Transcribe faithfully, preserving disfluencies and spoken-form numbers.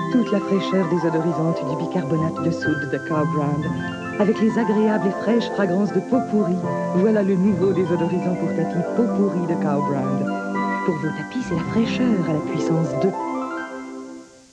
Toute la fraîcheur désodorisante du bicarbonate de soude de Cow Brand, avec les agréables et fraîches fragrances de peau pourrie, voilà le nouveau désodorisant pour tapis peau pourrie de Cow Brand. Pour vos tapis, c'est la fraîcheur à la puissance deux.